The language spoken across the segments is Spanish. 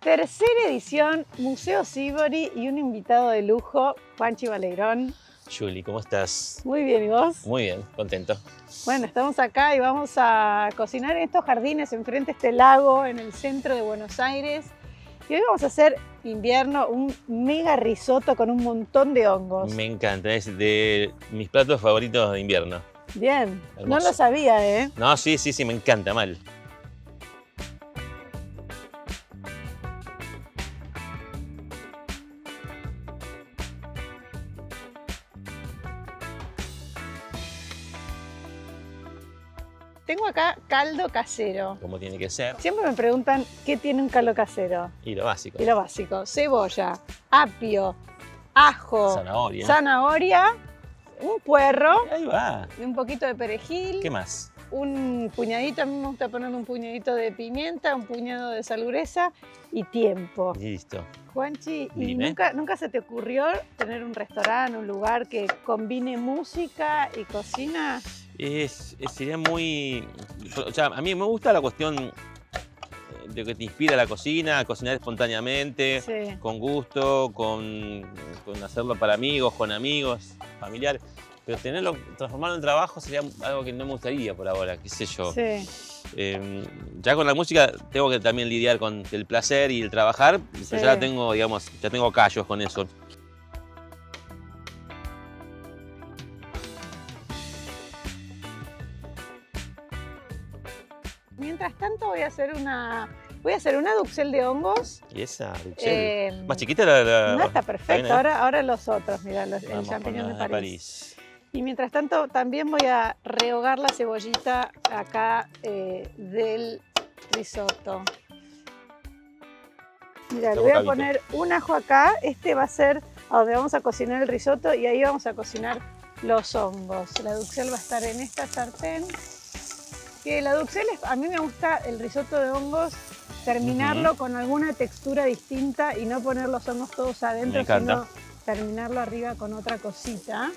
Tercera edición, Museo Sívori y un invitado de lujo, Juanchi Baleirón. Juli, ¿cómo estás? Muy bien, ¿y vos? Muy bien, contento. Bueno, estamos acá y vamos a cocinar en estos jardines, enfrente a este lago, en el centro de Buenos Aires. Y hoy vamos a hacer invierno, un mega risotto con un montón de hongos. Me encanta, es de mis platos favoritos de invierno. Bien, Hermoso. No lo sabía, ¿eh? No, sí, me encanta, mal. Tengo acá caldo casero. Como tiene que ser. Siempre me preguntan qué tiene un caldo casero. Y lo básico. Y lo básico, cebolla, apio, ajo, zanahoria, un puerro, Ahí va. y un poquito de perejil. ¿Qué más? Un puñadito, a mí me gusta ponerle un puñadito de pimienta, un puñado de salureza y tiempo. Listo. Juanchi, ¿y Dime. nunca se te ocurrió tener un restaurante, un lugar que combine música y cocina? Sería muy... O sea, a mí me gusta la cuestión de que te inspira la cocina, cocinar espontáneamente, Sí. con gusto, con hacerlo para amigos, con amigos, familiares. Pero transformarlo en trabajo sería algo que no me gustaría por ahora, qué sé yo. Sí. Ya con la música tengo que también lidiar con el placer y el trabajar, Sí. pero ya tengo, digamos, ya tengo callos con eso. Mientras tanto voy a hacer una duxelle de hongos. ¿Y esa, más chiquita la...? No, está perfecto. bien, ¿eh? Ahora los otros, mirá, el Vamos champiñón con de la París. Y mientras tanto también voy a rehogar la cebollita acá del risotto. Mira, le voy a poner un ajo acá. Este va a ser a donde vamos a cocinar el risotto y ahí vamos a cocinar los hongos. La duxelle va a estar en esta sartén. Que la duxelle, a mí me gusta el risotto de hongos, terminarlo con alguna textura distinta y no poner los hongos todos adentro, sino terminarlo arriba con otra cosita.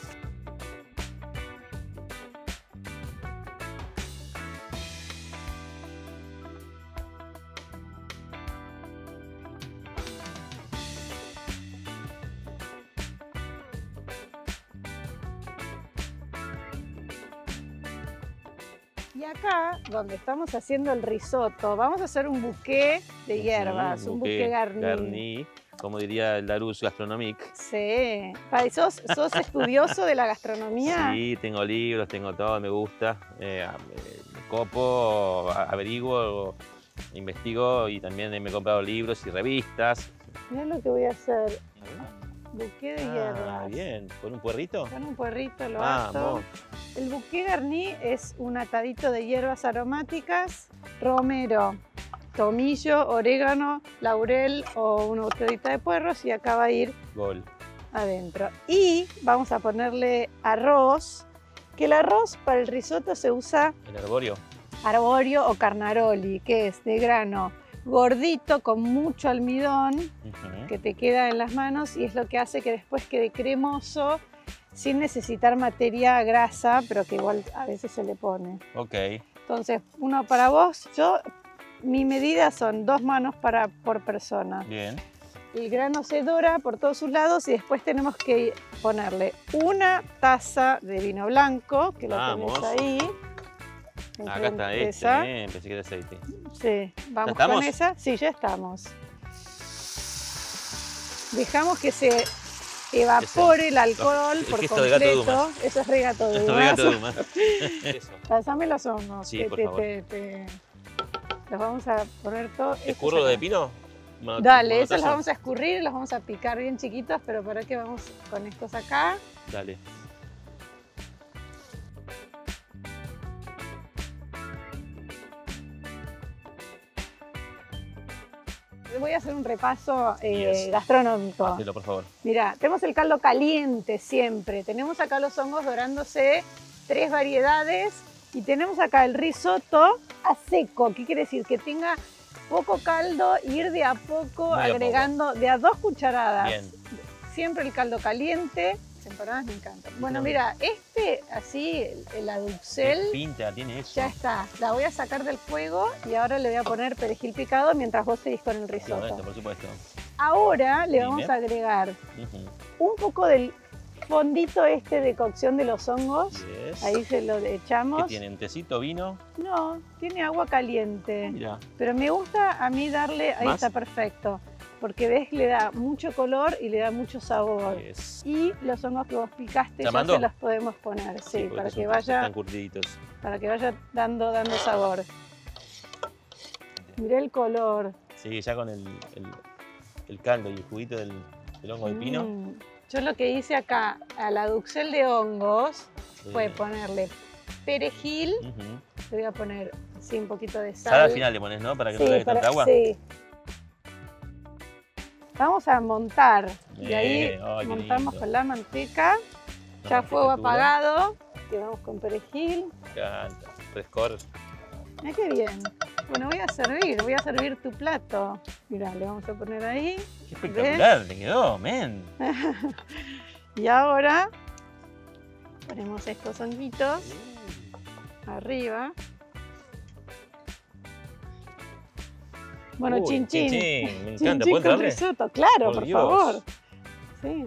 Y acá, donde estamos haciendo el risotto, vamos a hacer un bouquet de hierbas, un bouquet garni. Como diría el Larousse Gastronomique. Sí. ¿Sos estudioso de la gastronomía? Sí, tengo libros, tengo todo, me gusta. Me copo, averiguo, investigo y también me he comprado libros y revistas. Mirá lo que voy a hacer. Bouquet de hierbas. Bien, ¿con un puerrito? Con un puerrito lo ato. El bouquet garni es un atadito de hierbas aromáticas, romero, tomillo, orégano, laurel o una botellita de puerros y acá va a ir adentro. Y vamos a ponerle arroz, que el arroz para el risotto se usa... ¿El arborio? Arborio o carnaroli, que es de grano gordito con mucho almidón que te queda en las manos y es lo que hace que después quede cremoso sin necesitar materia grasa, pero que igual a veces se le pone. Ok. Entonces, uno para vos, mi medida son 2 manos por persona. Bien. El grano se dora por todos sus lados y después tenemos que ponerle 1 taza de vino blanco, que lo tenés ahí. Acá está bien, pensé que era aceite. Sí, vamos con esa. Sí, ya estamos. Dejamos que se evapore el alcohol por completo. Eso es regato de Dumas. Pásame los hongos. Sí, por favor. Los vamos a poner todos. ¿Escurro de pino? Dale, esos los vamos a escurrir y los vamos a picar bien chiquitos, pero para qué vamos con estos acá. Dale. Voy a hacer un repaso gastronómico. Hazlo, por favor. Mirá, tenemos el caldo caliente siempre. Tenemos acá los hongos dorándose, 3 variedades. Y tenemos acá el risotto a seco. ¿Qué quiere decir? Que tenga poco caldo, ir de a poco agregando de a 2 cucharadas. Bien. Siempre el caldo caliente, empanadas me encantan. Bueno, mira, así, la duxel, Pinta, tiene eso. ya está. La voy a sacar del fuego y ahora le voy a poner perejil picado mientras vos seguís con el risotto. Por supuesto. Ahora le Dime. vamos a agregar Ujú. un poco del fondito de cocción de los hongos. Yes. Ahí se lo echamos. ¿Qué tienen? ¿Tecito, vino? No, tiene agua caliente. Mira. Pero me gusta a mí darle, ahí ¿Más? está perfecto. Porque ves, le da mucho color y le da mucho sabor. Yes. Y los hongos que vos picaste ya ¿Llamando? se los podemos poner, sí, porque para que están vaya curtiditos. dando sabor. Mirá el color. Sí, ya con el caldo y el juguito del hongo de pino. Yo lo que hice acá a la duxel de hongos fue ponerle perejil. Ujú. Le voy a poner así un poquito de sal. Sal al final le pones, ¿no? Para que no le dé tanta agua. Sí. Vamos a montar. Y Bien, ahí ay, qué montamos lindo. con la manteca. La Ya fuego manteca dura. apagado. Y vamos con perejil. Me encanta. Frescor. Mira qué bien. Bueno, voy a servir tu plato. Mirá, le vamos a poner ahí. Qué espectacular, te quedó, men. Y ahora ponemos estos honguitos arriba. Bueno, Uy, chin chin. me Chin encanta. chin ¿Puedo con entrarle? risotto, claro, por Dios. favor. Sí.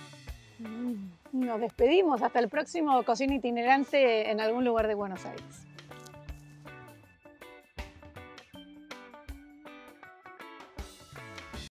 Nos despedimos. Hasta el próximo Cocina Itinerante en algún lugar de Buenos Aires.